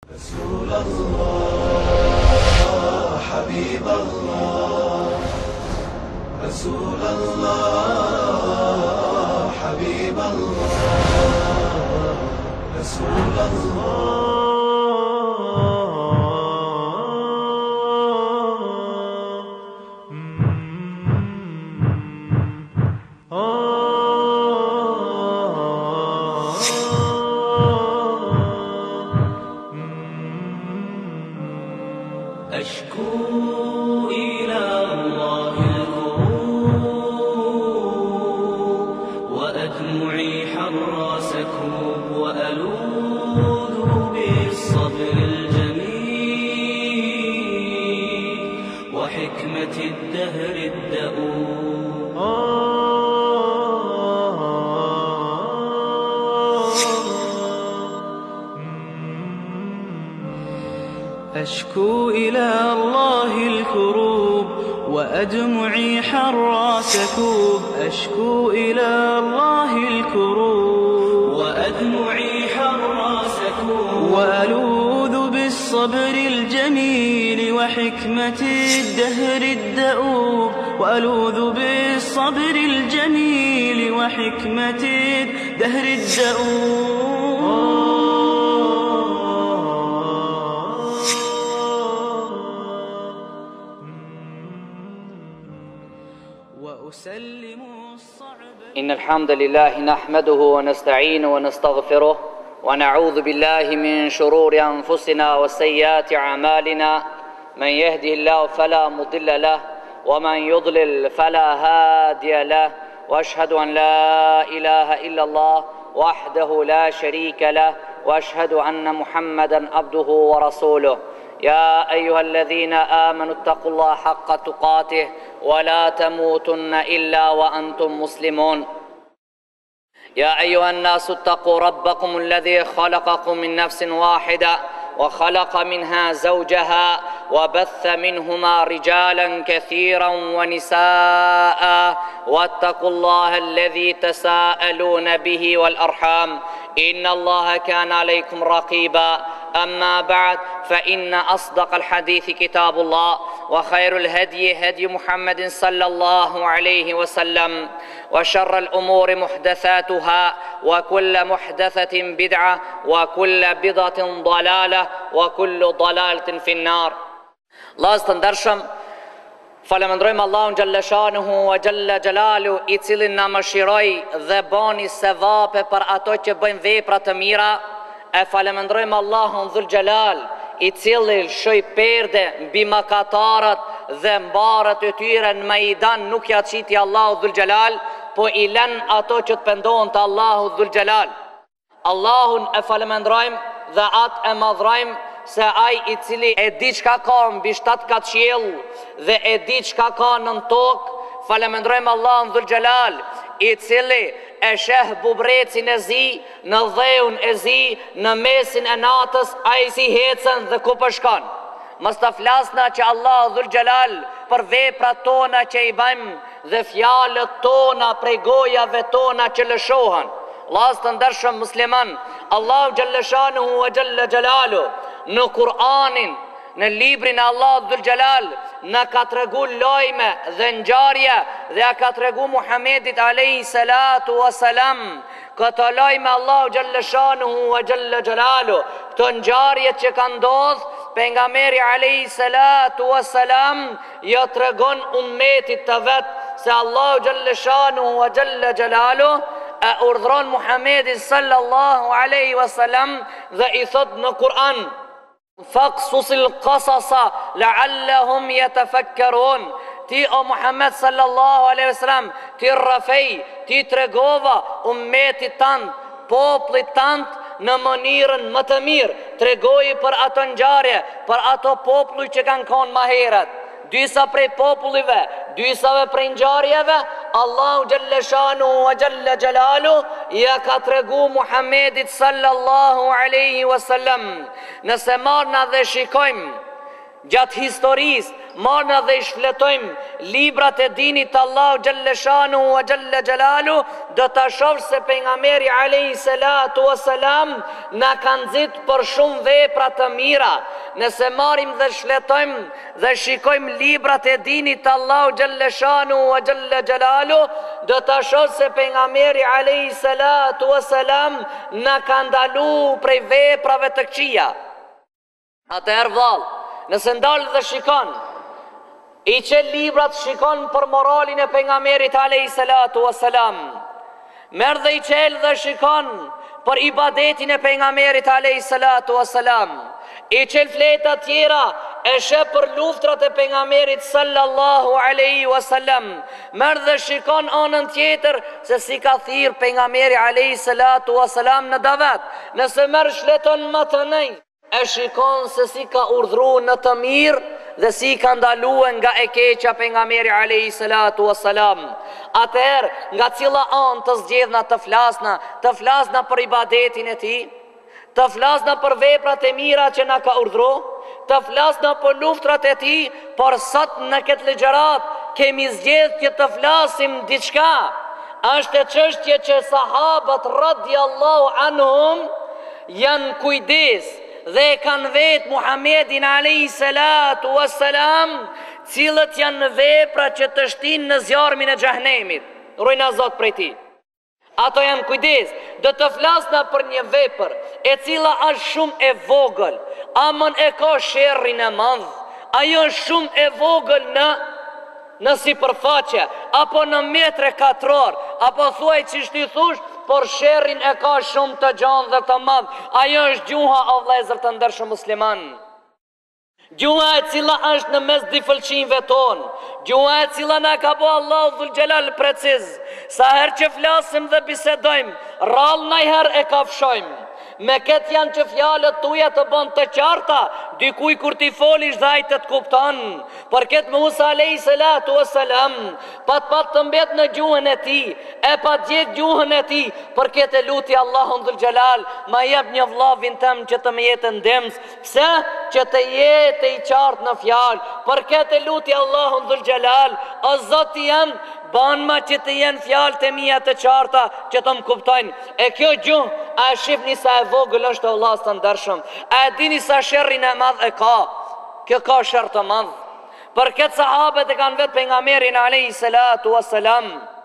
رسول الله حبيب الله، رسول الله حبيب الله، رسول الله. أشكو إلى الله الكروب وأدمعي حر سكوب، وألوذ بالصبر الجميل وحكمة الدهر الدؤوب. أشكو إلى الله الكروب وأدمعي حر سكوب، أشكو إلى الله الكروب وأدمعي حر سكوب، وألوذ بالصبر الجميل وحكمة الدهر الدؤوب، وألوذ بالصبر الجميل وحكمة الدهر الدؤوب. إن الحمد لله نحمده ونستعينه ونستغفره ونعوذ بالله من شرور أنفسنا وسيئات أعمالنا، من يهده الله فلا مضل له ومن يضلل فلا هادي له، وأشهد أن لا إله إلا الله وحده لا شريك له، وأشهد أن محمدا عبده ورسوله. يا أيها الذين آمنوا اتقوا الله حق تقاته ولا تموتن إلا وأنتم مسلمون. يا أيها الناس اتقوا ربكم الذي خلقكم من نفس واحدة وخلق منها زوجها وبث منهما رجالا كثيرا ونساء، واتقوا الله الذي تساءلون به والأرحام إن الله كان عليكم رقيبا. أما بعد، فإن أصدق الحديث كتاب الله، وخير الهدي هدي محمد صلى الله عليه وسلم، وشر الأمور محدثاتها، وكل محدثة بدعة، وكل بدعة ضلالة، وكل ضلالة في النار. Vllazë të ndershëm, falemendrojmë Allahun xhalla shanuhu wa xhalla xhalalu, i cili na mëshiroi dhe bani sevape për ato që bëjmë vepra të mira. E falemendrojmë Allahun dhul xhelal, i cili lshoi perde mbi mëkatarët dhe mbarët e tyre në maidan, nuk ja qiti Allahu dhul xhelal, po i lën ato që të pendohen te Allahu dhul xhelal. Allahun e falemendrojmë dhe atë e madhrojmë se ai i cili e di çka ka mbi 7 kat qiell dhe e di çka ka nën tokë. Falemendrojmë Allahun dhul xhelal, i cili e sheh bubrecin e zi në dheun e zi, në mesin e natës, ai si hecën dhe ku po shkon. Mos ta flasna që Allahu dhul xhelal për veprat tona që i bëjmë dhe fjalët tona prej gojave tona që lëshohen. Vllazë të ndershëm musliman, Allahu xhalla shanuhu wa xhalla xhalalu në Kur'anin, në librin e Allahut dhul xhelal, na ka tregu lojme dhe ngjarje dhe ja ka tregu Muhamedit alayhi salatu wasalam këto lojme. Allahu xhalla shanuhu wa xhalla xhalalu këto ngjarje që kanë ndodhur, pejgamberi alayhi salatu wasalam ja tregon ummetit të vet se Allahu xhalla shanuhu wa xhalla xhalalu e urdhron Muhamedit sallallahu alaihi wasallam dhe i thot në Kur'an: faqsusil qasasa la'allahum yatafakkarun. Ti o Muhammed sallallahu alaihi wasallam, ti rrafej, ti tregova ummetit tant, popullit tant në mënyrën më të mirë. Tregoji për ato ngjarje, për ato popull që kanë qenë më herët. Dysa prej popullive, dysave prej ngjarjeve, Allahu xhalla shanuhu wa xhalla xhalalu ja ka tregu Muhamedit sallallahu alaihi wasallam. Nëse marrna dhe shikojmë gjatë historisë, marrë dhe i shfletojmë librat e dinit Allahu Gjelleshanu wa Gjelle Gjelalu, do të shofë se pejgamberi alayhi salatu wassalam na kanë nxitë për shumë vepra të mira. Nëse marrim dhe shfletojmë dhe shikojmë librat e dinit Allahu Gjelleshanu wa Gjelle Gjelalu, do të shofë se pejgamberi alayhi salatu wassalam na kanë ndalu prej veprave të këqija. Atëherë vallë, nëse ndalë dhe shikon, i që librat shikon për moralin e pejgamberit alayhi salatu wassalam, merë dhe i qelë dhe shikon për ibadetin e pejgamberit alayhi salatu wassalam, i qelë fleta tjera e shë për luftrat e pejgamberit sallallahu alaihi wasallam, merë dhe shikon anën tjetër se si ka thirr pejgamberi alayhi salatu wassalam në davet. Nëse merë shleton më të nejë, e shikon se si ka urdhru në të mirë dhe si ka ndaluar nga e keqja pejgamberi alayhi salatu wassalam. Atëherë, nga cila anë të zgjedhna të flasna për ibadetin e tij, të flasna për veprat e mira që na ka urdhru, të flasna për luftrat e tij, por sot në këtë ligjërat kemi zgjedhur që të flasim diçka. Është e çështje që sahabët radhiyallahu anhum janë kujdes dhe kanë vetë Muhammedin alayhi salatu wassalam, cilët janë vepra që të shtin në zjarmin e xhehenemit. Ruajna Zot prej tij. Ato janë kujdes, do të flasna për një vepër e cila është shumë e vogël, amën e ka sherrin e madh. Ajo është shumë e vogël në sipërfaqe, apo në metre katror, apo thuaj që shti thush, por sherrin e ka shumë të gjanë dhe të madh. Ajo është gjuha, o vëllezër të ndershëm musliman. Gjuha e cila është në mes difëlqinjve tonë, gjuha e cila na ka bo Allahu Dhul Gjelal preciz. Sa herë që flasim dhe bisedojmë, rrallë najherë e kafshojmë. Me këtë janë që fjalët tuja të bën të qarta, dikuj kur ti folish dhe ai të kupton. Për këtë Musa alayhi salatu wassalam, pat të mbet në gjuhën e tij, e pa djeg gjuhën e tij. Për këtë luti Allahun Dhul Gjelal, ma jep një vllavin tëm që të më jetë ndemës, pse që të jetë i qartë në fjalë. Për këtë luti Allahun Dhul Gjelal, o Zoti jam, ban ma që të jenë fjalë të mija të qarta që të më kuptojnë. E kjo gjuhë, a e shifni sa e vogël është o vëllezër të ndershëm, a e dini sa sherrin e madh e ka. Kjo ka sherr të madh. Për këtë sahabët e kanë vetë pejgamberin alayhi salatu wassalam.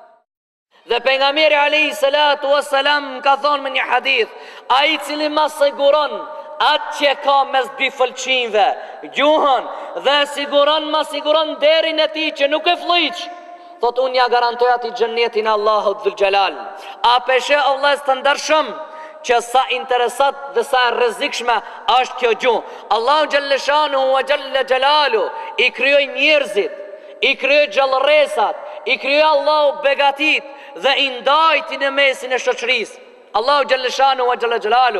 Dhe pejgamberi alayhi salatu wassalam ka thonë me një hadith, ai i cili ma siguron atë që ka mes dy fëlqinjve, gjuhën, dhe ma siguron derin e tij që nuk e fllojç, thot unë ja garantoj ati xhennetin Allahut Dhul Gjelal. A peshe o vëllezër të ndershëm që sa interesat dhe sa rrezikshme është kjo gjuhë. Allahu Gjelleshanu wa Gjelle Gjelalu i krijoi njerëzit, i krijoi gjallëresat, i krijoi Allahu begatit dhe i ndajti në mesin e shoqërisë. Allahu Gjelleshanu wa Gjelle Gjelalu,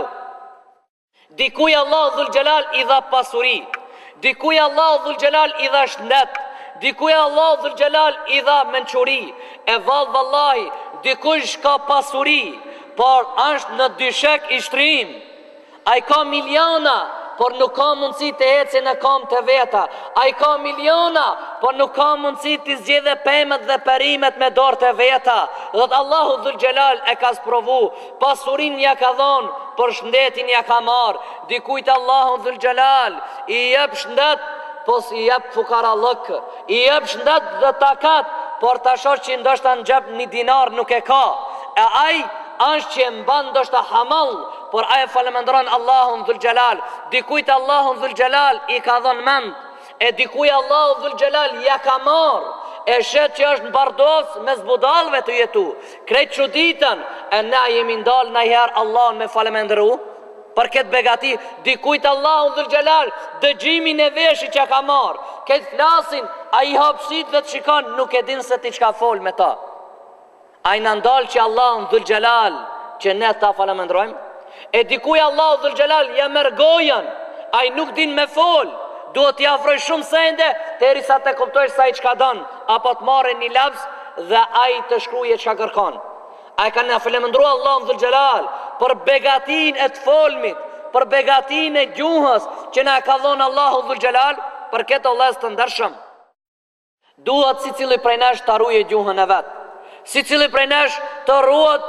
dikuj Allahu Dhul Gjelal i dha pasuri, dikuj Allahu Dhul Gjelal i dha shëndet, dikuj Allahu Dhul Gjelal i dha mençuri. E vallahi, dikush ka pasuri, por është në dyshek i shtrim. Ai ka miliona, por nuk ka mundësi të ecë në kam të veta. Ai ka miliona, por nuk ka mundësi të zgjedhë pemët dhe perimet me dorë të veta. Dhe Allahu Dhul Gjelal e ka sprovu, pasurin ja ka dhonë, por shëndetin ja ka marë. Dikujt Allahu Dhul Gjelal i jep shëndet, po si jep fukarallëk, i jep shëndet dhe takat, por ta shoh që ndoshta në xhep një dinar nuk e ka. E ai është që mban ndoshta hamall, por ai falëndron Allahun Dhul Gjelal. Dikujt Allahun Dhul Gjelal i ka dhënë mend, e dikujt Allahu Dhul Gjelal ja ka marr. E shet që është në bardos me zbudalve të jetu. Krejt çuditën, e na jemi ndal najher Allahun me falëndëru. Për këtë begati, dikujt Allahu Dhul Gjelal dëgjimin e veshit që ka marr. Këtë flasin, a i hapësit dhe të shikon, nuk e din se ti qka fol me ta. A i në ndalë që Allahu Dhul Gjelal që ne ta falëmendrojmë. E dikuj Allahu Dhul Gjelal ja mërgojen, a i nuk din me fol. Duhet t'i afroj shumë sende, të eri sa të kuptojsh sa i qka don, apo të marrë një laps dhe a i të shkruje qka kërkon. A i ka në falëmendru Allahu Dhul Gjelal për begatin e të folmit, për begatin e gjuhës që na ka dhonë Allahu Dhul Gjelal. për këtë Allahu të ndershëm, duhet si cili prej nesh të ruajë gjuhën e vet. Si cili prej nesh të ruhet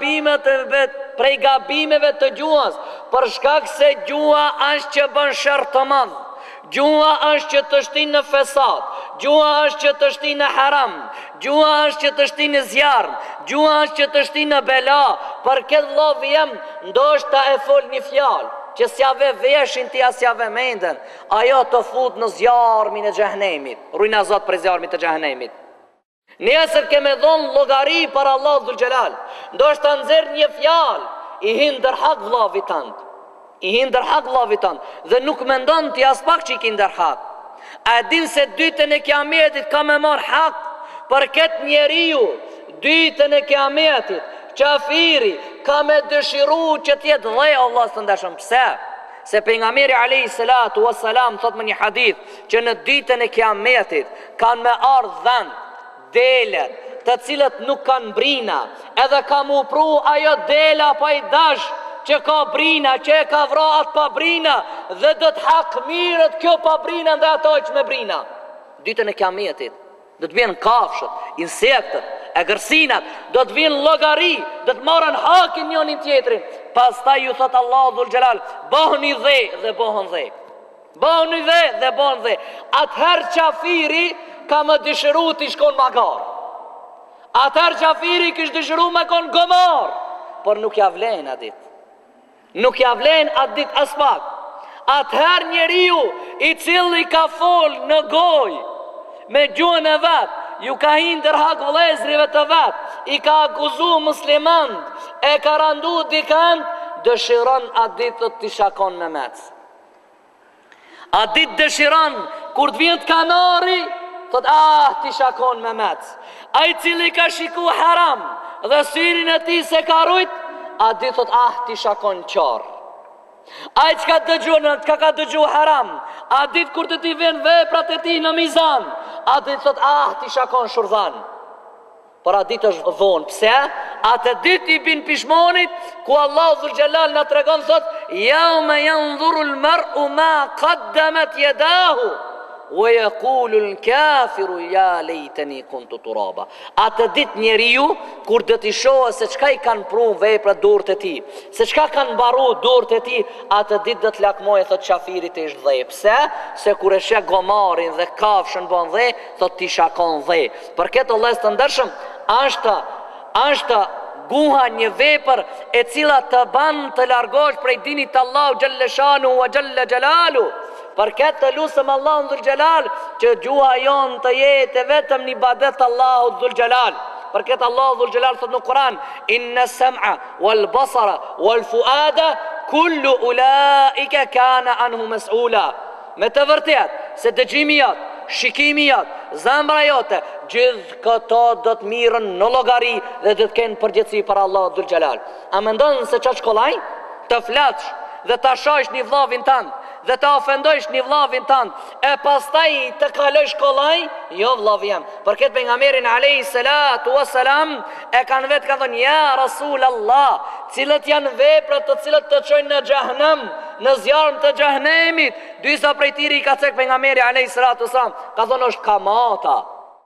prej gabimeve të gjuhës, për shkak se gjuha është që bën sherr të madh. Gjuha është që të shtin në fesad, gjuha është që të shtin në haram, gjuha është që të shtin në zjarr, gjuha është që të shtin në bela. Për këtë vëllai jam, ndoshta e fol një fjalë që s'jave veshin ti as s'jave mendën, ajo të fut në zjarmin e xhehenemit. Rujna Zot për zjarmin të xhehenemit. Nesër kemë dhon llogari për Allahu dhul xhelal. Ndoshta nxjerr një fjalë, i hindër hak vllavit tant. I hindër hak vllavit tant dhe nuk mendon ti as pak që i kindër hak. A din se ditën e kiametit ka me marr hak për këtë njeriu? Ditën e kiametit qafiri ka me dëshiru që t'jetë dhe Allah së të ndeshëm. Pse? Se pejgamberi alayhi salatu wassalam thot me një hadith që në ditën e kiametit kanë me ardhë dhënë, delet, të cilët nuk kanë brina, edhe ka mu pru ajo dela pa i dash që ka brina, që e ka vra atë pa brina, dhe do të hak mirët kjo pa brina dhe ato që me brina. Ditën e kiametit do të vjen kafshët, insektët, e gërsinat, do të vinë llogari, do të marrën hakin njënin tjetrin. Pastaj ju thot Allahu dhul xhelal, bëhuni dhe bëhon dhe. Bëhuni dhe bëhon dhe. Atëherë qafiri ka më dëshiru t'i shkon magar. Atëherë qafiri kishë dëshiru me kon gomar, por nuk ja vlen atë ditë. Nuk ja vlen atë ditë as pak. Atëherë njeriu i cili ka fol në gojë me gjuhën e vet, ju ka hindër hak vëllezrive të vet, i ka akuzu muslimant, e ka randu dikant, dëshiron atë ditë t'i shakon me mec. Atë ditë dëshiron, kur të vjen kanari, thot t'i shakon me mec. Ai cili ka shiku haram dhe syrin e tij se ka rujt, atë ditë thot t'i shakon qarr. Ai që ka dëgju haram, a ditë kur të t'i vjen veprat e ti në mizan, a ditë thot t'i shakon shurdhan. Por a ditë është vonë. Pse? Atë ditë i bin pishmonit, ku Allahu dhul xhelal na tregon thot, yawma yanzuru al-mar'u ma qaddamat yadahu wa yaqulu al-kafiru ya laytani kuntu turaba. Atë ditë njeriu kur do t'i shohë se çka i kanë pru veprat dorët e tij, se çka kanë mbaru dorët e tij, atë ditë do të lakmojë thot qafirit e ish dhe. Pse? Se kur e sheh gomarin dhe kafshën bën dhe, thot ti shakon dhe. Për këtë Allah të ndershëm, është guha një vepër e cila të ban të largosh prej dinit të Allahu xhalla shanu wa xhalla xhalalu. Për këtë të lusëm Allahu dhul xhelal që gjuha jonë të jetë vetëm një ibadet Allahu dhul xhelal. Për këtë Allahu dhul xhelal thot në Kur'an, inna sam'a wal basara wal fuada kullu ulaika kana anhu mas'ula. Me të vërtet se dëgjimi jot, shikimi jot, zemra jote, gjithë këto do të mirën në llogari dhe do të kenë përgjegjësi për Allahu dhul xhelal. A mendon se çfarë shkollaj? Të flatsh dhe ta shohësh një vllavin tënd dhe ta ofendojsh një vllavin tënd, e pastaj të kalosh kollaj? Jo vllavi jam. Për këtë pejgamberin alayhi salatu wassalam e kanë vetë ka thonë ja Rasulullah, cilët janë veprat të cilat të çojnë në xhehenem, në zjarrin të xhehenemit. Disa prej tyre i ka thënë pejgamberi alayhi salatu wassalam, ka thonë është kamata.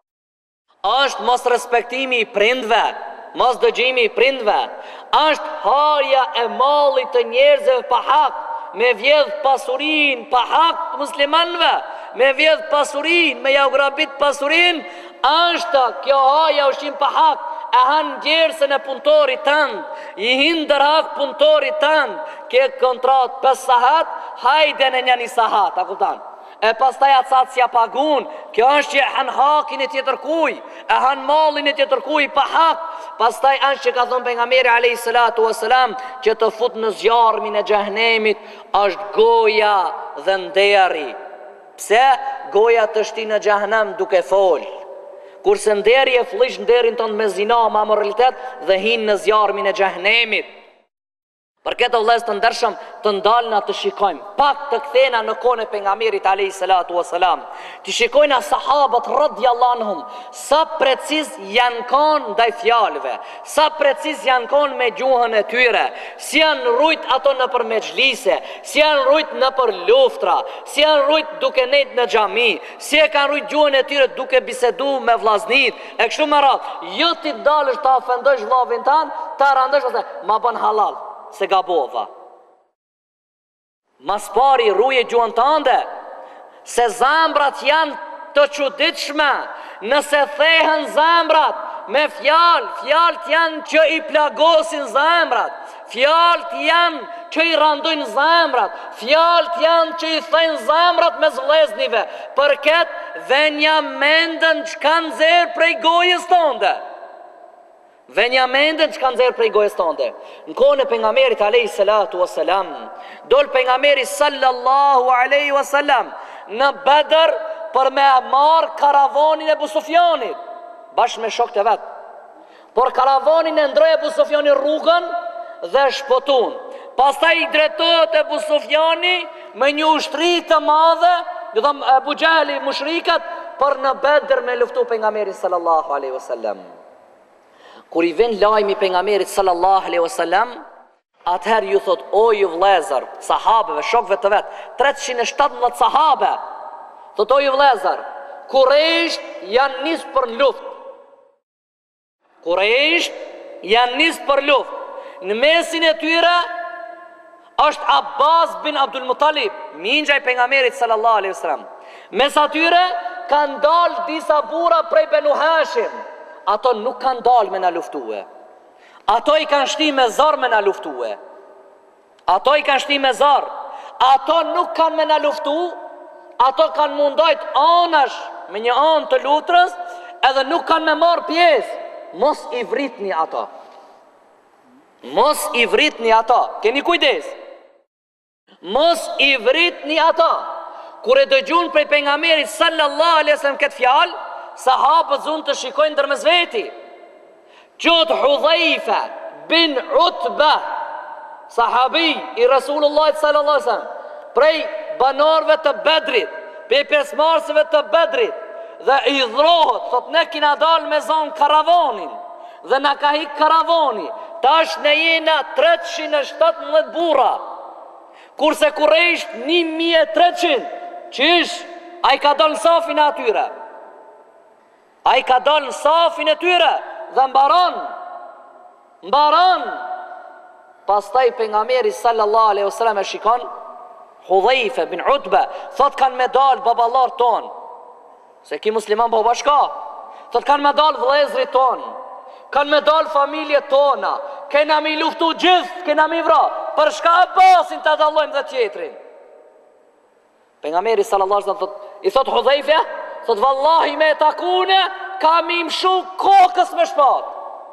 Është mos respektimi i prindve, mos dëgjimi i prindve, është harja e mallit të njerëzve pa hak, me vjedh pasurin pa hak të muslimanve, me vjedh pasurin, me ja ugrabit pasurin, është kjo haja ushqim pa hak, e hanë gjersën e punëtorit tënd, i hindër hak punëtorit tënd, ke kontrat 5 sahat, hajde në një sahat, a kuptan? E pastaj atë s'ja pagun, kjo është që e hanë hakin e tjetër kuj, e hanë malin e tjetër kuj pa hak. Pastaj është që ka thonë pejgamberi alayhi salatu wassalam që të fut në zjarmin e xhehenemit është goja dhe nderi. Pse? Goja të shtin në xhehenem duke fol, kurse nderi e flish nderin tonë me zina, me amoralitet dhe hin në zjarmin e xhehenemit. Për këtë vëllezër të ndershëm, të ndalna të shikojmë, pak të kthena në kohën e pejgamberit alayhi salatu wasalam. Të shikojna sahabët radhiyallahu anhum, sa preciz janë kanë ndaj fjalëve, sa preciz janë kanë me gjuhën e tyre, si janë rujt ato në për mexhlise, si janë rujt në për luftra, si janë rujt duke nejt në xhami, si e kanë rujt gjuhën e tyre duke bisedu me vllaznit, e kështu me radhë. Jo ti dalësh ta ofendosh vllavin tan, ta randosh ose ma bën halal. Se gabova. Mas pari ruje gjuhën tënde, se zambrat janë të çuditshme. Nëse thehen zambrat me fjalët janë që i plagosin zambrat, fjalët janë që i randojnë zambrat, fjalët janë që i thejnë zambrat me vlleznive. Për këtë venja mendën që kanë zerë prej gojës tënde. Venja mendën që kanë zerë prej gojës tënde. Në kohën e pejgamberit alayhi salatu wasalam, dol pejgamberi sallallahu alaihi wasallam në Bedër për me marr karavanin e Abu Sufjanit bashkë me shokët e vet. Por karavanin e ndroi Abu Sufjani rrugën dhe shpotun. Pastaj i drejtohet Abu Sufjani me një ushtri të madhe, do të thonë Abu Jahli mushrikët, për në Bedër me luftu pejgamberin sallallahu alaihi wasallam. Kur i vjen lajmi pejgamberit sallallahu alaihi wasallam, atëherë ju thot: o ju vëllezër, sahabeve, shokëve të vet, 317 sahabe, thot: o ju vëllezër, Kurejsht janë nisë për luftë. Kurejsht janë nisë për luftë. Në mesin e tyre është Abbas bin Abdul Muttalib, minxha i pejgamberit sallallahu alaihi wasallam. Mes atyre kanë dalë disa burra prej Banu Hashim. Ato nuk kanë dalë me na luftue. Ato i kanë shti me zor me na luftue. Ato i kanë shti me zor. Ato nuk kanë me na luftu. Ato kanë mundojt anash me një anë të lutrës, edhe nuk kanë me marë pjesë. Mos i vritni ato. Mos i vritni ato. Keni kujdes. Mos i vritni ato. Kur e dëgjun prej pejgamberit sallallahu alaihi wasallam këtë fjalë, sahabët zunë të shikojnë ndërmes veti. Qot Hudhaifa bin Utba, sahabi i Rasulullah sallallahu alaihi wasallam, prej banorëve të Bedrit, prej pjesëmarrësve të Bedrit, dhe i dhrohet, thot: ne kina dalë me zonë karavonin, dhe na ka hik karavoni, tash ne jena 317 burra, kurse Kurejsht 1300, qish, a i ka dalë në safin e atyre. A i ka dalë në safin e tyre dhe mbaron. Pastaj pejgamberi sallallahu alaihi wasallam e shikon Hudhaifa bin Utba, thot: kanë me dalë baballar ton, se ki musliman po bashka, thot: kanë me dalë vëllezrit ton, kanë me dalë familje tona, kena mi luftu gjithë, kena mi vra, për shka Abbasin të dallojmë dhe tjetrin. Pejgamberi sallallahu alaihi wasallam i thot Hudhaifa, thot: vallahi me takune, kam i mshu kokës me shpat.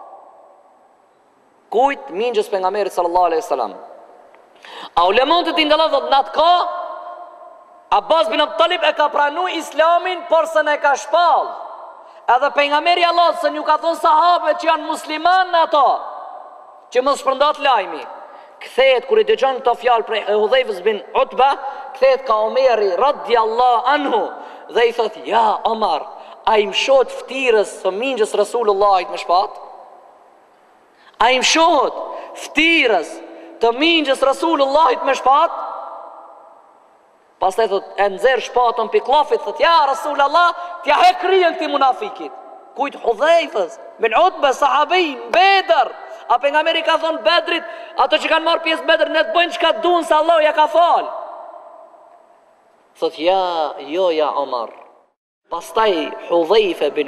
Kujt? Mingjës pejgamberit sallallahu alaihi wasallam. A ulemat të indallat thot: në atë ka Abbas bin Abdul Talib e ka pranu islamin, por se ne ka shpall. Edhe pejgamberi Allah se ju ka thonë sahabëve që janë musliman në ato, që mos shpërndat lajmi. Kthehet kur i dëgjon këto fjalë prej Hudhaifës bin Utba, kthehet ka Omeri radhiyallahu anhu dhe i thot: ja Omar, a i mshot ftirës së mingjës Rasulullahit me shpat? A i mshot ftirës të mingjës Rasulullahit me shpat? Pastaj thot: e nxerr shpatën piklafit, thot: ja Rasulullah, t'ja hek rijen këtij munafikit. Kujt? Hudhaifës bin Utba, sahabi Bedër. A pejgamberi ka thonë Bedrit, ato që kanë marrë pjesë Bedër, ne të bëjnë çka duan se Allah ja ka fal. Thot: ja Omar. Pastaj Hudhaifa bin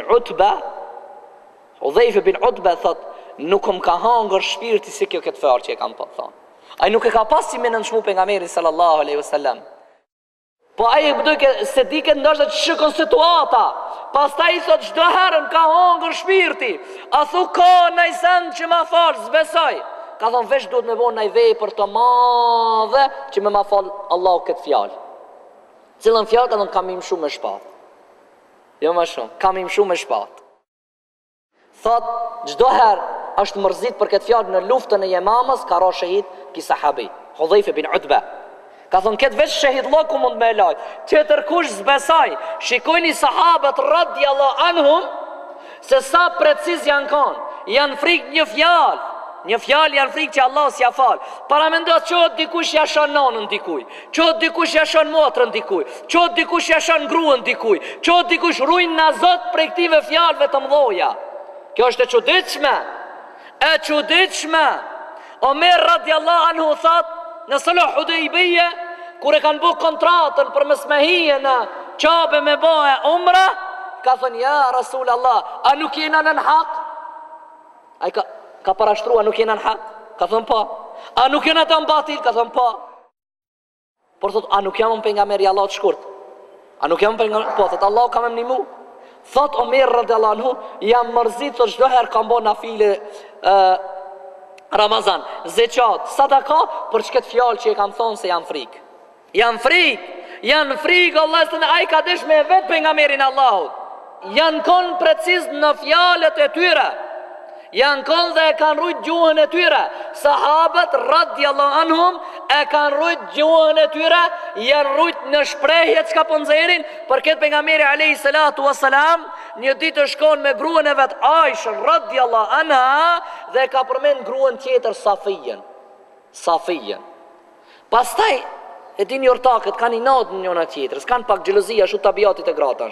Utba thot: nuk më ka hangër shpirti si kjo këtë fjalë që e kam po thonë. Ai nuk e ka pas si me nënshmu pejgamberin sallallahu alaihi wasallam. Po ai se di këtë ndoshta që shikon situata. Pastaj i thot: çdo herë më ka hangër shpirti. A thu ka ndaj sen që ma fal, s'besoj. Ka thonë: veç duhet me bënë ndaj vepër të madhe që me ma fal Allahu këtë fjalë. Cilën fjalë? Ka thonë: kam im shumë me shpatë. Jo më shumë, kam im shumë me shpatë. Thot: çdo herë është mërzit për këtë fjalë në luftën e Yamamës, ka ra shahid ki sahabi, Hudhayfa bin Utba. Ka thonë këtë veç shahid lloku mund me lajt. Tjetër kush zbesaj, shikojni sahabët radhiyallahu anhum se sa preciz janë kanë. Janë frikë një fjalë janë frikë që Allah s'ja fal. Para mendo çohet dikush ja shon nonën dikuj, çohet dikush ja shon motrën dikuj, çohet dikush ja shon gruan dikuj, çohet dikush ruin na Zot prej këtive fjalëve të mëdha. Kjo është e çuditshme. Omer radhiyallahu anhu thot në sulh Hudaybiyah, kur e kanë bërë kontratën për mesmehije në Qabe me bëhe umra, ka thënë ja Rasul Allah, a nuk jena në hak? A i ka parashtru, a nuk jena në hak? Ka thënë pa. A nuk jena të mbatil? Ka thënë pa. Por thot, a nuk jam pejgamberi Allah të shkurt? A nuk jam pejgamberi? Po, thot, Allah ka me mnimu. Thot Omer radhiyallahu anhu, jam mërzit, thot, çdo herë kam bërë nafile Ramazan, zeqat, sadaka, për çket fjalë që e kam thonë se janë frikë. Janë frikë, Allah së në aj ka desh me vetë pejgamberin Allahut. Janë konë preciz në fjalët e tyre. Janë konë dhe e kanë rujt gjuhën e tyre. Sahabët radhiyallahu anhum e kanë rujt gjuhën e tyre, janë rujt në shprehje çka po nxjerrin, për këtë pejgamberi alayhi salatu wassalam një ditë shkon me gruan e vet Aisha radhiyallahu anha dhe ka përmend gruan tjetër Safijen. Pastaj e dini ortakët kanë inat në njëna tjetër, s'kan pak xhelozia ashtu tabiatit e gratash.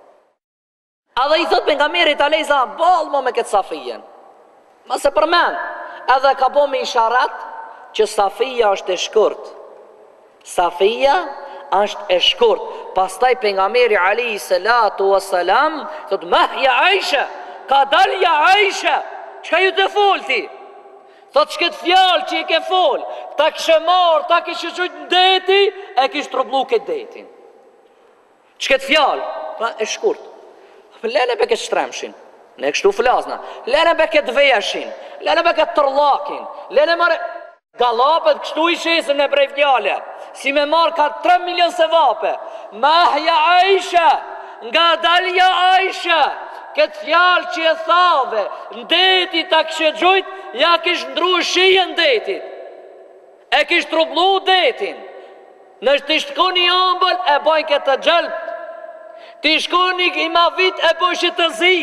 A dhe i thot pejgamberit alayhi salam, ballmo me këtë Safijen. Ma se përmend, edhe ka bo me isharat që Safija është e shkurt. Safija është e shkurt. Pastaj pejgamberi alayhi salatu wassalam thot mahja Aisha, ka dalja Aisha, çka ju të fol ti? Thot çket fjalë që i ke fol, ta kishe marr, ta kishe çujt në deti, e kish trublu këtë detin. Çket fjalë, pa e shkurt. Lene be këtë shtremshin, ne kështu flasna. Lene be këtë vejashin, lene be këtë tërlakin, lene mare galapet kështu i shesin e prej fjale. Si me marë ka 3 milion se vape. Mahja Aisha, nga dalja Aisha, këtë fjalë që e thave, ndetit ta kështë gjujt, ja kishë ndru shijën ndetit. E kishë trublu detin. Nështë të shtkoni ambël, e bojnë këtë gjelp. Ti shkoni i ma vit e bëshë të zi.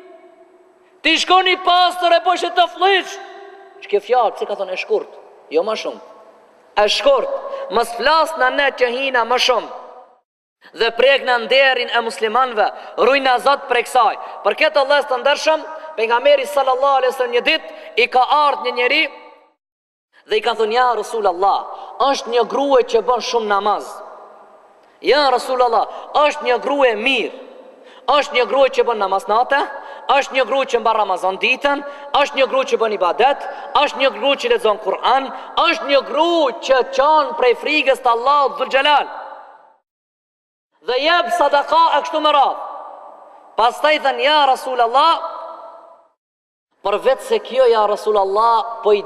Ti shkoni pastor e bëshë të flish. Që ke fjallë, pëse ka thonë e shkurt? Jo ma shumë. E shkurt, mës flas në ne që hina ma shumë. Dhe prek në nderin e muslimanve, rujna zot prej kësaj. Për këtë Allah të ndërshëm, pejgamberi sallallahu alaihi wasallam një dit, i ka ardhur një njeri, dhe i ka thonë, ja Rasul Allah, është një grue që bën shumë namaz. Ja Rasulullah, është një grua e mirë. Është një grua që bën namaz natë, është një grua që mban Ramazan ditën, është një grua që bën ibadet, është një grua që lexon Kur'an, është një grua që çon prej frikës të Allahut Dhul Jalal. Dhe jep sadaka e kështu me radhë. Pastaj thënë ja Rasulullah, për vetë se kjo ja Rasulullah po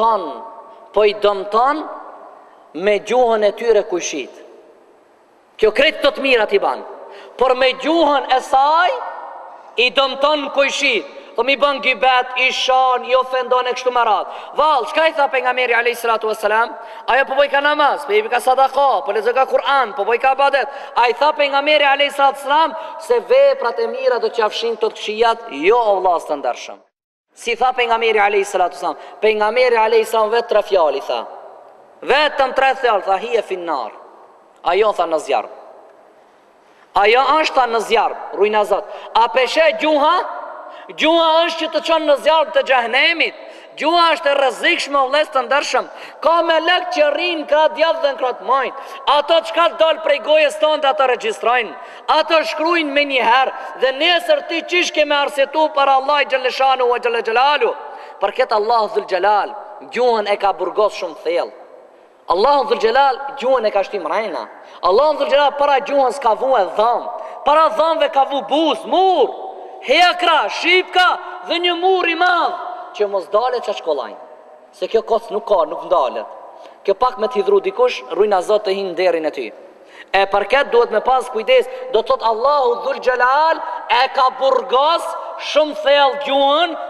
i dëmton me gjuhën e tyre kushit. Kjo kretë të mirat i banë, por me gjuhën e saj i dëmton kujshit. Thëm i bën gjibet, i shan, i ofendon e kështu më radhë. Val, qka i tha pejgamberi alayhi salatu wassalam? Aja po bojka namaz, po i ka sadaka, po lexo ka Kur'an, po bojka ibadet. A i tha pejgamberi alayhi salatu wassalam se veprat e mira do t'jafshin të këshijat, jo Allah së të ndershëm. Si tha pejgamberi alayhi salatu wassalam? Pejgamberi alayhi salam vetë 3 fjalë tha. Vetëm 3 fjalë tha, hi e finnar. Ajo tha në zjarë. Ajo është tha në zjarë, rujna zot. A peshe gjuha? Gjuha është që të qonë në zjarë të gjahnemit. Gjuha është e rrezikshme o vëllezër të ndershëm. Ka melek që rrinë kratë djathë dhe në kratë majtë. Ato çka dalë prej gojës tonë ato regjistrojnë. Ato shkrujnë me një herë. Dhe nesër ti qish ke me arsetu për Allah Gjellëshanu o Gjellë. Për këtë Allah Dhul Jalal gjuhën e ka burgos shumë thellë. Allah Dhul Jalal gjuhën e ka shtim rejna. Allah Dhul Jalal para gjuhën s'ka vu e dhamë. Para dhamëve ka vu buz, mur, hekra, shipka dhe një mur i madhë që mos dalet që shkollajnë. Se kjo kocë nuk ka, nuk ndalet. Kjo pak me t'hidhru dikush, rujna zot të hinë derin e ty. E për këtë duhet me pas kujdes, do të thotë Allahu Dhul Jalal e ka burgos shumë thellë gjuhën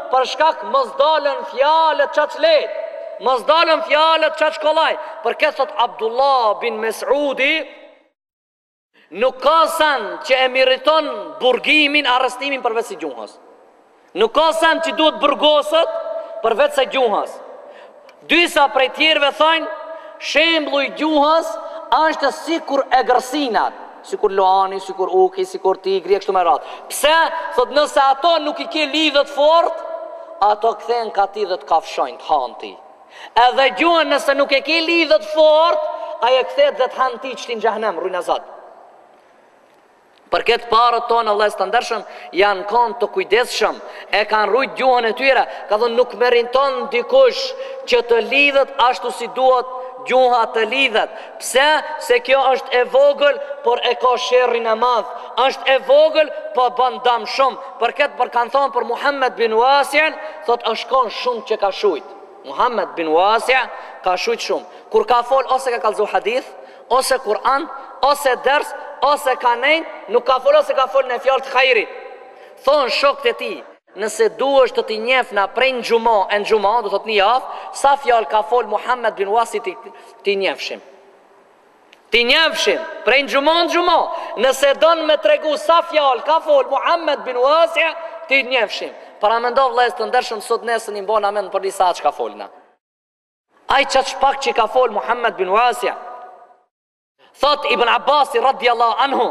për shkak mos dalën fjalët çaq lehtë, mos dalën fjalët çaq kollaj. Për këtë thot Abdullah bin Mes'udi, nuk ka sen që e meriton burgimin, arrestimin përveç se gjuhës. Nuk ka sen që duhet burgoset përveç se gjuhës. Dysa prej tjerëve thajnë, shembulli i gjuhës është sikur e gërsinat, sikur loani, sikur uki, sikur tigri e kështu me radhë. Pse? Thot nëse ato nuk i ke lidhët fort, ato kthehen kati dhe të kafshojnë, të hanti. Edhe gjuhën nëse nuk e ke lidhët fort, ajo kthehet dhe të hanti që ti në xhehenem, rujnazat. Për këtë parët tonë, Allah të ndershëm, janë kanë të kujdesshëm, e kanë rujt gjuhën e tyre, ka thonë nuk meriton dikush që të lidhet ashtu si duhet gjuha të lidhet. Pse? Se kjo është e vogël, por e ka sherrin e madh. Është e vogël, po bën dëm shumë. Për këtë për kanë thonë për Muhammed bin Wasi'an, thot është kanë shumë që ka shujt. Muhammed bin Wasi' ka shujt shumë. Kur ka fol, ose ka kallzu hadith, ose Kur'an, ose ders, ose ka nejn, nuk ka fol ose ka fol në fjalë të hajrit. Thonë shokët e tij, nëse duhesh të t'i njeh na prej në xhumo, do thot një javë, sa fjalë ka fol Muhammed bin Wasi ti njefshim. Ti njefshim, prej në xhumo. Nëse don me tregu sa fjalë ka fol Muhammed bin Wasi, ti njefshim. Para mendov vëllezër të ndershëm, sot nesër i bën amend për disa çka folna. Ai çaq pak që ka fol Muhammed bin Wasi. Thot Ibn Abbas radiallahu anhu,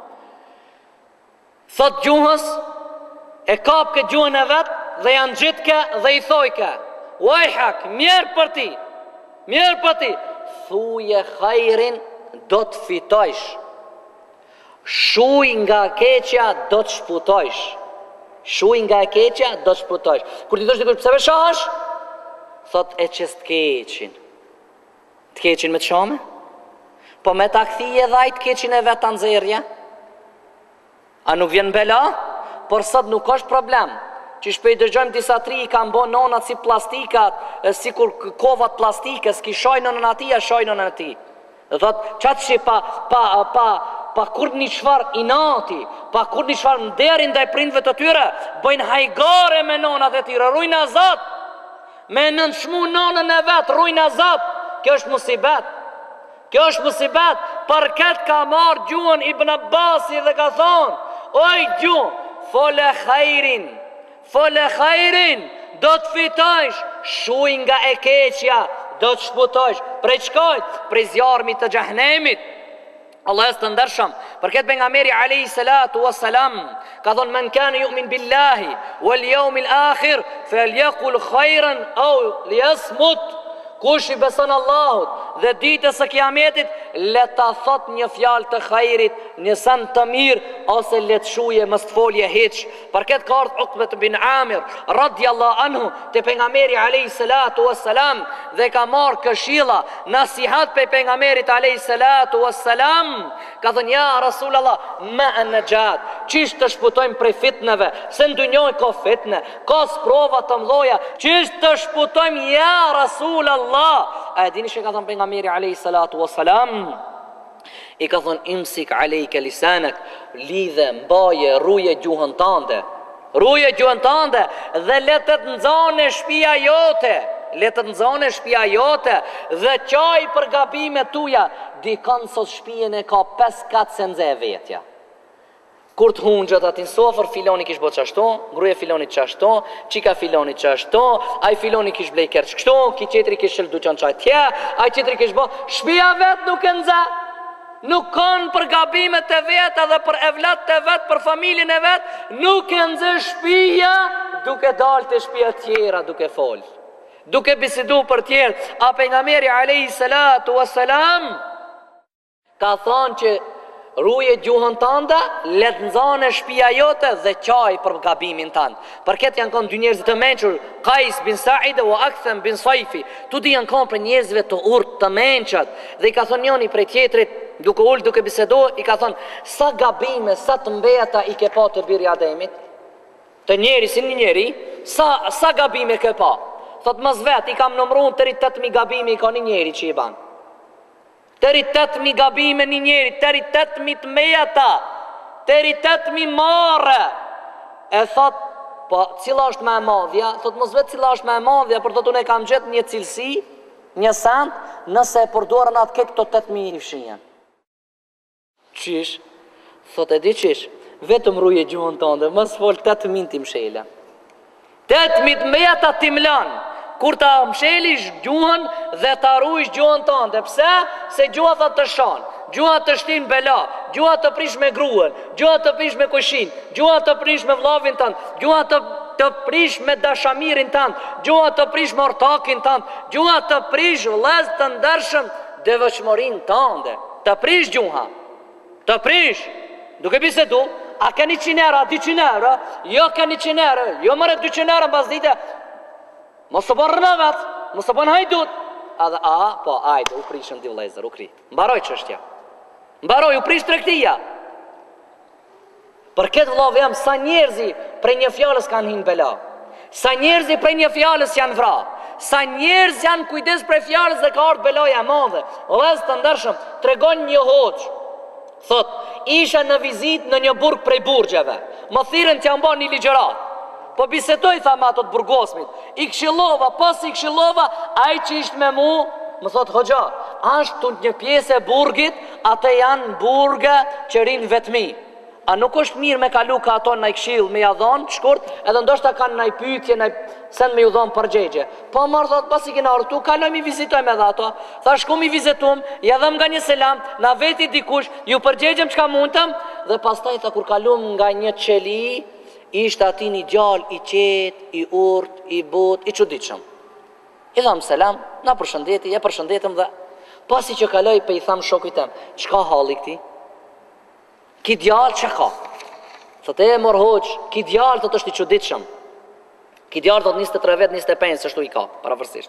thot gjuhës e kap këtë gjuhën e vetë dhe janë gjitke dhe i thojke, wajhak, mjerë për ti, thuje hajrin do të fitojsh, shuj nga keqja do të shputojsh. Kur ti thosh dikush pse veshohesh, thot e qes të keqin me të shame, po me ta kthije dhajt keqin e vetë të nxerrje. A nuk vjen bela? Por sot nuk është problem. Që shpej dëgjojmë disa tri i kanë bo nonat si plastikat, si kur kovat plastikës, ki shojnë në ati, a shojnë në ati. Dhe thot, qatë që pa kur një qfar inati, pa kur një qfar nderin dhe i prindve të tyre, bëjnë hajgare me nonat e tyre, rujnë azat, me nënshmu nonën e vetë, rujnë azat. Kjo është musibet, për këtë ka marrë gjuhën Ibn Abbasi dhe ka thonë, oj gjuhë, fole hajrin, do të fitojsh, shuj nga e keqja, do të shputojsh, prej qkojt, prej zjarmit të xhehenemit. Allah të ndershëm, për këtë pejgamberi alayhi salatu wassalam ka thonë men kana yu'min billahi wal yawmil akhir falyaqul khairan aw liyasmut. Kush i beson Allahut dhe ditës së kiametit, le ta thot një fjalë të hajrit, një san të mirë, ose le të shuje, mos të folje hiç. Për këtë ka ardhur Uqbet bin Amir radhiyallahu anhu te pejgamberi alayhi salatu wassalam dhe ka marrë këshilla, nasihat pe pejgamberit alayhi salatu wassalam. Ka thënë ja Rasulullah, ma an-najat, çish të shputojmë prej fitnave, se në dunjë ka fitne, ka sprova të mëdha, çish të shputojmë ja Rasulullah. A dini që ka thënë pejgamberi alayhi salatu wassalam? I ka thënë imsik alayka lisanak, lidhe, mbaje, ruje gjuhën tënde. Dhe le të nxonë shtëpia jote, dhe qaj për gabimet tuja. Dikon sot shtëpinë e ka 5 se nxe vetja. Kur të hunxët atin sofër, filoni kish bot qashto, gruja filoni qashto, qika filoni qashto, aj filoni kish blej kërç kështo, ki qetri kish shëll duqan qaj tja, aj qetri kish bo, shpia vet nuk e nxa, nuk kanë për gabimet e vet, edhe për evlat të vet, për familjen e vet, nuk e nxa shpia, duke dal të shpia tjera, duke fol, duke bisedu për tjerë. A pejgamberi alayhi salatu wassalam ka thonë që ruje gjuhën tënde, le të nxane shtëpia jote dhe qaj për gabimin tënd. Për këtë janë kanë dy njerëz të mençur, Qais bin Sa'id dhe Aktham bin Sayfi. Tu di janë kanë për njerëzve të urtë të mençat, dhe i ka thonë njëri prej tjetrit, duke ul, duke biseduar, i ka thonë, sa gabime, sa të mbeta i ke pa të biri Ademit? Të njeri si një njeri, sa gabime ke pa? Thot mos vet, i kam numëruar deri 8000 gabime i ka një njeri që i ban. Deri 8000 gabime një njeri, deri 8000 meta, deri 8000 marre. E thot, po cila është më e madhja? Thot mos vetë cila është më e madhja, por thot unë kam gjetë një cilësi, një sant, nëse e përdoren atë këto 8000 fshinja. Qish? Thot e di qish? Vetëm ruje gjuhën tënde, mos fol 8000 ti mshela. 8000 meta ti mlan. Kur ta mshelish gjuhën dhe ta ruish gjuhën tënde. Pse? Se gjuha thot të shon. Gjuha të shtin bela, gjuha të prish me gruën, gjuha të prish me kushin, gjuha të prish me vllavin tënd, gjuha të prish me dashamirin tënd, gjuha të prish me ortakin tënd, gjuha të prish vëllez të ndershëm devotshmërinë tënde. Të prish gjuha. Të prish. Duke bisedu, a ka 100 euro, 200 euro? Jo ka 100 euro, jo mëre 200 euro mbas dite. Mos të bën rënavat, mos të bën hajdut. Po, ajde, u prishëm di vëllezër, u kri. Mbaroj çështja. Mbaroj, u prish tregtia. Për këtë vëllai jam sa njerëzi prej një fjalës kanë hinë bela. Sa njerëzi prej një fjalës janë vra. Sa njerëz janë kujdes prej fjalës dhe ka ardhur belaja e madhe. Vëllez të ndershëm, tregon një hoxh. Thot, isha në vizitë në një burg prej burgjeve. Më thirrën t'ja mban një ligjërat. Po bisedoj thamë ato të burgosmit. I këshillova, pas i këshillova, ai që ishte me mu, më thot hoxha, ashtu një pjesë e burgit, atë janë burge që rinë vetmi. A nuk është mirë me kalu ka ato në i këshill, me ja dhonë, shkurt, edhe ndoshta kanë në i pytje, sen me ju dhonë përgjegje. Po marrë thot, pas i kina ortu, kalojmë i vizitojmë edhe ato. Tha shkum i vizitum, ja dhëm nga një selam, na veti dikush, ju përgjegjem çka mundëm, dhe pastaj tha kur kalum nga një qeli, ishte ati një gjallë i qetë, i urt, i but, i çuditshëm. I tham selam, na përshëndeti, ja përshëndetëm dhe pasi që kaloj pe i tham shokujt tem, çka halli këti? Ki djalë që ka? Thot e mor hoq, ki djalë thot është i çuditshëm. Ki djalë thot 23 vet, 25 ashtu i ka, pavarësisht.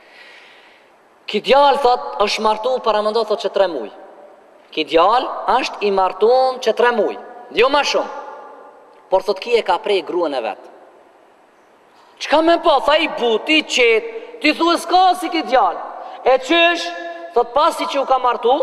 Ki djalë thot është martuar para mendo thot që 3 muaj. Ki djalë është i martuar që 3 muaj, jo më shumë. Por thot ki e ka prej gruën e vet. Çka më po, tha i buti, qet, ti thuaj s'ka si ki djalë. E qysh, thot pasi që u ka martu,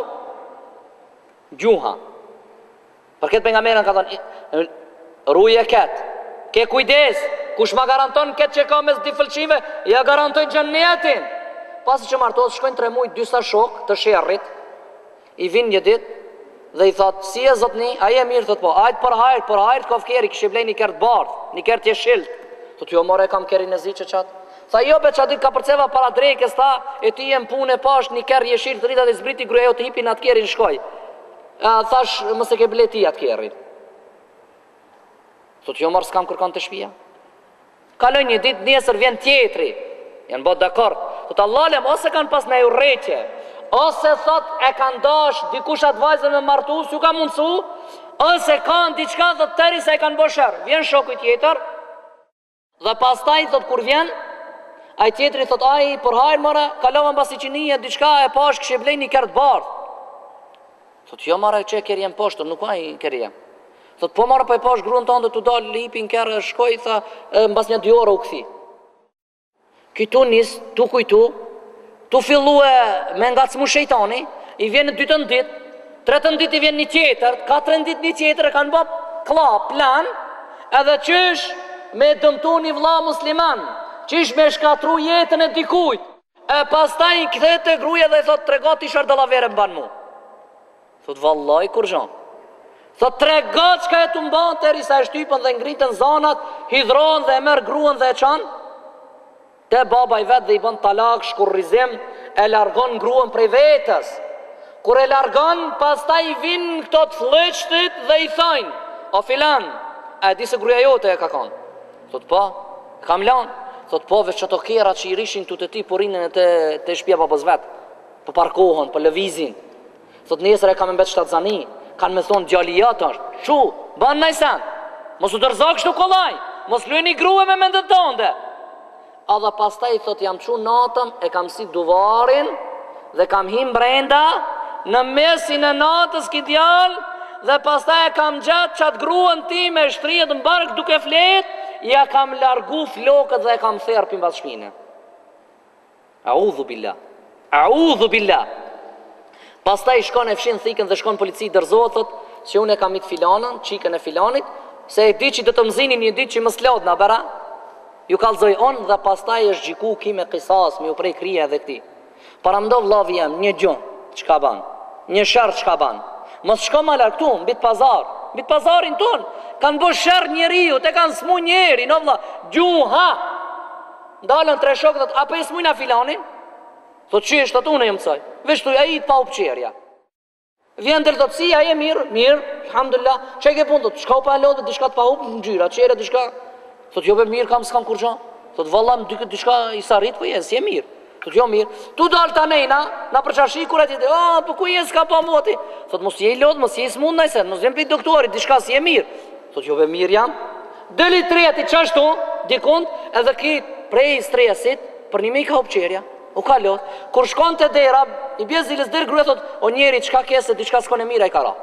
gjuha. Për këtë pejgamberi ka thënë, ruje ketë, ke kujdes, kush ma garanton këtë që ka mes dy fëlqive, ja garantoj xhennetin. Pasi që martohet, shkojnë 3 muaj, 2 shok të sherrit, i vinë një ditë, dhe i thot, si e zotni, a je mirë, thot po, ajtë për hajrë, kofkeri, kështë blej një kërë të bardhë, një kërë t'je shilt. Thot, jo, more kam kërë në zi që qatë. Tha, jo, be që aty ka përceva para drejkes, ta, e ti jem punë e pash, një kërë je shilt, rita dhe zbriti gruejo të hipin atë kërë në shkoj. Thash, mëse ke blej ti atë kërë. Thot, jo, more s'kam kërkan të shpia. Kaloj një ditë, nesër vjen tjetri, janë bot dakord. Thot, Allalem, ose kanë pas në urrëtie, ose thot e kanë dash dikush atë vajzën me martu, s'ju ka mundsu, ose kanë diçka thot tëri se e kanë bësher. Vjen shoku tjetër, dhe pastaj thot kur vjen, ai tjetri thot ai për hajr more, kalova mbasi qinie diçka e pash kishë blej një kërë të bardhë. Thot jo marrë që kërë jem poshtër, nuk ai kërë jem. Thot po marrë pa e pash gruën tonë dhe tu dalë lipin kërë shkoj, tha mbas një 2 orë u këthi. Këtu nis, tu kujtu, tu fillu e me ngacmu shejtani, i vjen në 2 ditë, 3 ditë i vjen një tjetër, 4 ditë një tjetër e kanë bë plan, edhe qysh me dëmtu një vlla musliman, qysh me shkatru jetën e dikujt, e pastaj i kthehet te gruaja dhe i thot tregot i shar dallavere mban mu. Thot vallaj kur gjon. Thot tregot çka e tu mban derisa e shtypën dhe ngritën zonat, hidhron dhe e merr gruan dhe e çon te baba i vet dhe i bën talak, shkurrizim, e largon gruan prej vetës. Kur e largon, pastaj vinë këto të fllëçtit dhe i thojnë, o filan, a di se gruaja jote e ka kon? Thot po, kam lan. Thot po, veç ato kerrat që i rishin tu te ti purinën te shtëpia babas vet. Po parkohen, po lëvizin. Thot nesër e kam mbet shtatzani, kanë me thon djali jot është. Çu, ban najsan. Mos u dërzak kështu kollaj. Mos lyeni grua me mendën tënde. A dhe pastaj thot jam çu natën, e kam si duvarin dhe kam him brenda në mesin e natës ki djal dhe pastaj e kam gjatë qatë gruan ti me shtrijet në bark duke flet, ja kam largu flokët dhe e kam therë për mbas shpine. Audhu billah. Audhu billah. Pastaj shkon e fshin thikën dhe shkon polici dërzohet, thot, që unë e kam it filanën, qikën e filanit, se e di që do të mëzini një ditë që më slodh na bëra. Ju kallzoi on dhe pastaj është gjiku ki me qisas, me u prej krija edhe këti. Para mdo vllavi jam, një gjuhë, çka ban? Një sherr çka ban? Mos shko më larg këtu, mbi pazar. Mbi pazarin ton kanë bë sherr njeriu, te kanë smu njeri, no vlla. Gjuha. Ndalën tre shokët, apo e smujna filanin? Thot që është atë unë jam mësoj. Vesh tu ai pa upçerja. Vjen del thot si ai e mirë, alhamdulillah. Çe ke punë? Çka u pa lodhë diçka të pa up në ngjyra, çera diçka. Thot jo be mirë kam s'kam kur gjë. Thot valla më dyket diçka i sarrit po je, si e mirë. Thot jo mirë. Tu dal tanena, na përçashi kur aty. Po ku je s'ka pa moti. Thot mos je i lodh, mos je i smund najse, mos vjen pe doktorit, diçka si e mirë. Thot jo be mirë jam. Deli treja ti çashtu, dikund, edhe ki prej stresit për një mijë ka upçerja. U ka lodh. Kur shkon te dera, i bie zilës der gruaja thot, o njeri çka ke se diçka s'kon e mirë ai ka ra.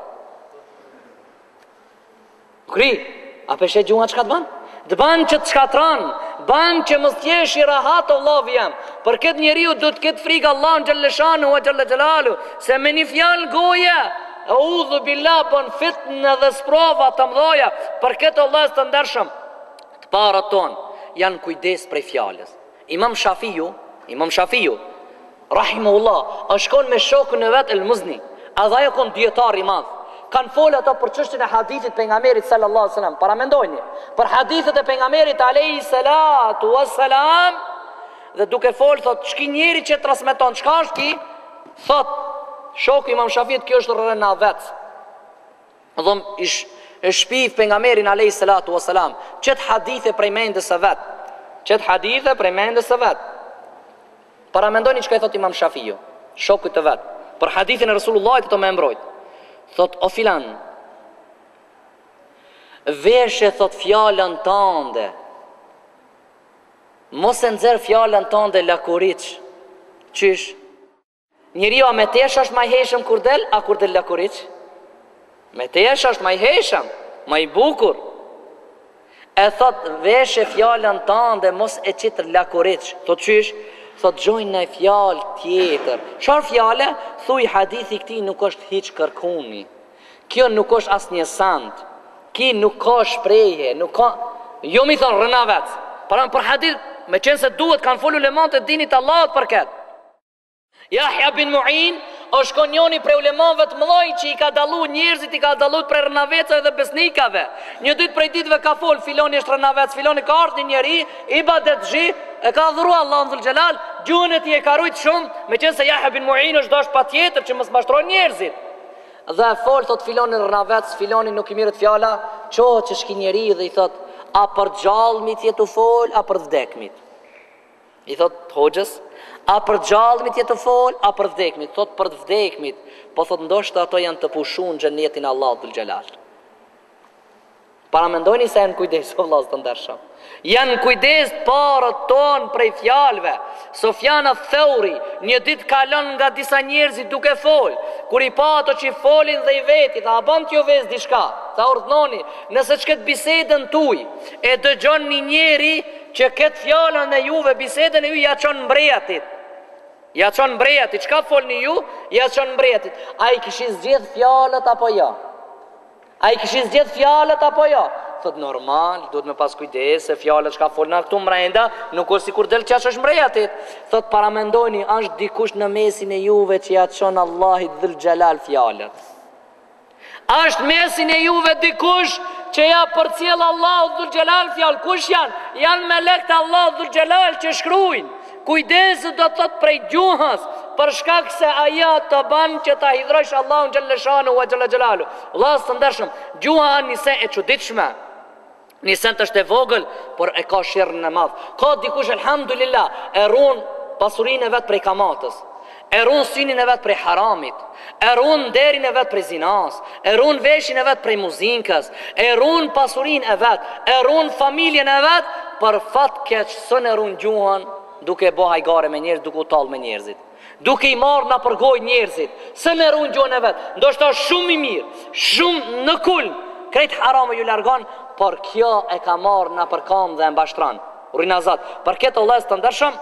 Kri, a peshe gjua çka të ban? Të ban që të shkatran, ban që mos t'jesh i rahat o vllavi jam. Për këtë njeriu do të ketë frikë Allahun xhalleshanu wa xhalla xhelalu, se me një fjalë goje, udhu billah bën fitnë dhe sprova të mdoja. Për këtë Allah të ndershëm, të parët ton janë kujdes prej fjalës. Imam Shafiu, rahimahullah, është shkon me shokun e vet El-Muzni, edhe ajo kon dietar i madh. Kanë folë ato për çështjen e hadithit pejgamberit sallallahu alaihi wasallam. Para mendojni, për hadithet e pejgamberit alayhi salatu wassalam, dhe duke folë thot, çki njeri që transmeton, çka është ki? Thot, shoku Imam Shafiut, kjo është rëna vet. Dhom e shpif pejgamberin alayhi salatu wassalam, çet hadithe prej mendës së vet. Para mendojni çka i thot Imam Shafiu, shokut të vet, për hadithin e Resulullahit të më mbrojt. Thot, o filan, veshe thot fjallën tënde, mos e nxerr fjallën tënde lakuriç. Qysh? Njeriu a me tesh është më i heshëm kur del, a kur del lakuriç? Me tesh është më i heshëm, më i bukur. E thot, veshe fjallën tënde, mos e qitër lakuriç. Thot, qysh? Thot, gjojnë në fjallë tjetër. Çfarë fjale? Thuj hadithi këti nuk është hiç kërkumi. Kjo nuk është as një sant. Ki nuk ka shprehje, nuk ka... Jo mi thonë rëna vetë. Për hadith, me qenë se duhet kanë folu ulemat e dinit Allahut për këtë. Yahya bin Mu'in është konjoni prej ulemave të mëlloj që i ka dalu njerëzit, i ka dalu prej rënavecave dhe besnikave. Një ditë prej ditëve ka fol, filoni është rënavec, filoni ka ardhur një njeri, i badetxhi, e ka dhuru Allahu dhul xhelal, gjuhën e tij e ka rujt shumë, meqense Yahya bin Mu'in është dash patjetër që mos mashtrojnë njerëzit. Dhe fol thot filoni rënavec, filoni nuk i mirët fjala, çohet që shki njeri dhe i thot, a për gjallëmit jetu fol, a për vdekmit. I thot hoxhës, a për gjallëmit jetë të fol, a për vdekmit? Thot për vdekmit, po thot ndoshta ato janë të pushun xhenetin Allahut dhul xhelal. Para mendojni se janë kujdes, o vëllezër të ndershëm. Janë kujdes parët ton prej fjalëve. Sufjan ath-Thauri një ditë kalon nga disa njerëz duke fol. Kur i pa ato që folin dhe i veti, tha a bën t'ju vez diçka? Tha urdhnoni, nëse çket bisedën tuaj e dëgjon një njeri që këtë fjalën e juve, bisedën e ju ja çon mbretit. Ja çon mbretit, çka folni ju? Ja çon mbretit. Ai kishin zgjedh fjalët apo jo? Ai kishin zgjedh fjalët apo jo? Thot normal, duhet me pas kujdes se fjalët çka folna këtu mbrenda, nuk është sikur del çash është mbretit. Thot para mendojni, është dikush në mesin e juve që ja çon Allahit dhul xhelal fjalët. Është mesin e juve dikush që ja përcjell Allahu dhul xhelal fjalë. Kush janë? Janë melekët Allahu dhul xhelal që shkruajnë. Kujdesi do të thot prej gjuhës, për shkak se ajo të ban që ta hidhrosh Allahun xhalleshanu wa xhalla xhelalu. Vllaz të ndershëm, gjuha është nisë e çuditshme. Nisën është e vogël, por e ka shirrën e madh. Ka dikush alhamdulillah e ruan pasurinë e vet prej kamatës, e ruan synin e vet prej haramit, e ruan derin e vet prej zinas, e ruan veshin e vet prej muzikës, e ruan pasurinë e vet, e ruan familjen e vet, për fat keq s'e ruan gjuhën, duke bo hajgare me njerëz, duke u tall me njerëzit, duke i marrë na përgoj njerëzit, s'e ruan gjuhën e vet. Ndoshta shumë i mirë, shumë në kulm, krejt harame ju largon, por kjo e ka marrë na për kam dhe e mbashtran. Rinazat, për këtë Allah të ndershëm,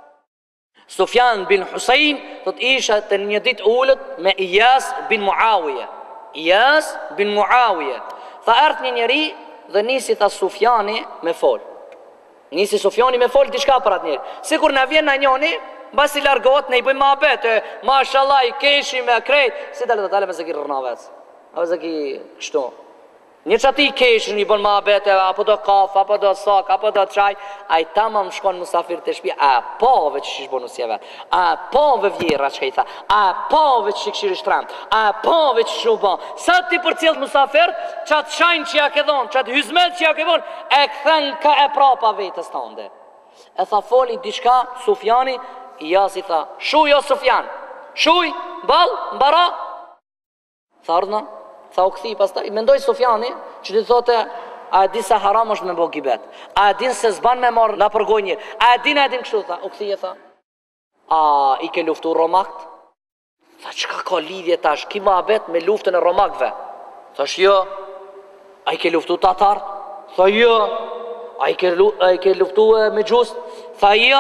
Sufjan bin Husein thot isha të një ditë ullët me Iyas bin Muawiya. Iyas bin Muawiya. Tha ardh një njeri dhe nisi tha Sufjani me fol. Nisi Sufjani me fol diçka për atë njerë. Sikur na vjen na njoni, mbas I largohet, ne I bëjmë mohabet, mashallah I keshi me krejt, si dalë të dalë me zeki rrnavec. Apo zeki kështu. Një që ati I kesh një bën mohabete, apo do kaf, apo do sak, apo do çaj, ai tamam shkon musafir të shtëpi, a pove që shish bonu si vet, a pove vjera që I tha, a pove që shikshir I shtram, a pove që shu bon. Sa ti për cilët musafir, qatë shajnë që ja ke dhon, qatë hyzmet që ja ke bon, e këthen ka e prapa vetës tënde. E tha foli diçka, Sufjani, ja si tha, shuj o Sufjan, shuj, ball, mbara, tha ardhna. Tha u këthi pastaj, mendoj Sufjani që ti thote, a e di se haram është me bo gibet, a e din se zban me marë na përgoj një, a e din kështu, tha, u këthi e tha, a I ke luftu romakt? Tha, qka ka lidhje tash, ki ma abet me luftën e romakve? Thash, jo, a I ke luftu tatart? Tha, jo, a I ke luftu me gjust? Tha, jo,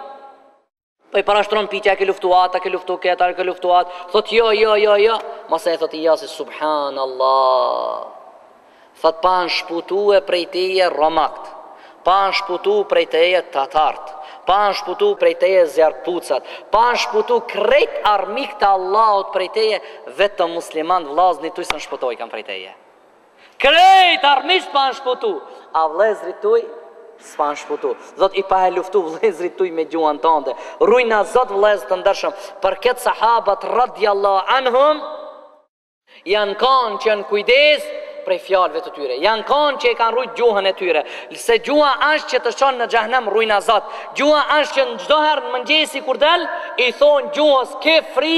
po I parashtron pitja, ke luftu ata, ke luftu ketar, ke luftu atë. Thot jo. Masa e thot I jasi, subhanallah. Thot pa në shputu e prej teje romakt, pa në shputu prej teje tatart, pa në shputu prej teje zjarpucat, pa në shputu krejt armik të Allahut prej teje, vetë të musliman vlazni tuj së në shputoj kam prej teje. Krejt armisht pa në shputu, a vlezri tuj, s'pan shputu. Zot I pa e luftu vlezrit tuj me gjuhën tënde. Rujna zot vlezrit të ndërshëm. Për këtë sahabat radiallahu anhum janë kanë që janë kujdes prej fjalëve të tyre. Janë kanë që I kanë rujt gjuhën e tyre. Se gjuha është që të shonë në xhehenem rujna zot. Gjuha është që në çdo herë në mëngjesi kur del I thonë gjuhës ke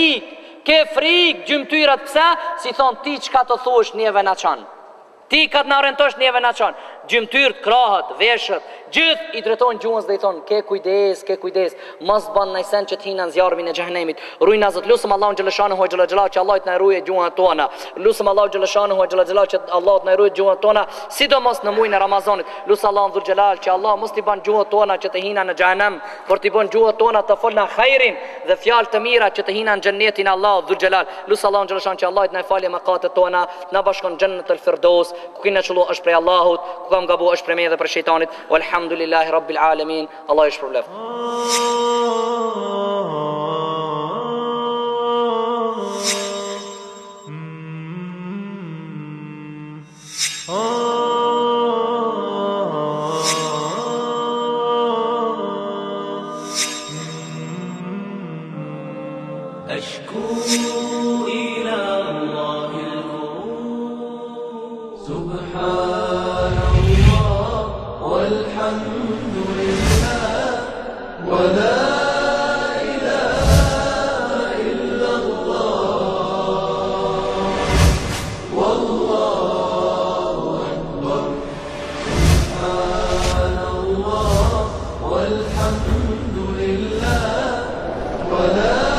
frik gjymtyrat pse si thonë ti çka të thuash njeve na çan. Ti ka të na orientosh njeve na çon. Gjymtyrt, krahët, veshët, gjithë I drejtojnë gjuhës dhe I thonë ke kujdes, mos bën nëjsen që të hinë në zjarmin e xhehenemit. Rujna zot, lusëm Allahun xhaleshanuhu xhalal që Allah të na ruajë gjuhën tona. Lusëm Allahun xhaleshanuhu xhalal që Allah të na ruajë gjuhën tona, sidomos në muajin e Ramazanit. Lusë Allahun dhul xhelal që Allah mos t'i bën gjuhën tona që të hina në xhehenem, por t'i bën gjuhën tona të folna khairin dhe fjalë të mira që të hina në xhennetin Allahut dhul xhelal. Lusë Allahun xhaleshan që Allah të na falë mëkatet tona, na bashkon xhennetul firdaus, ku kena çullu është prej Allahut, ku kam gabu është prej me dhe për shejtanit. Walhamdulillahi rabbil alamin. Allah është problem. أشكو إلى الله الكروب سبحان الله والحمد لله ولا إله إلا الله والله أكبر سبحان الله والحمد لله ولا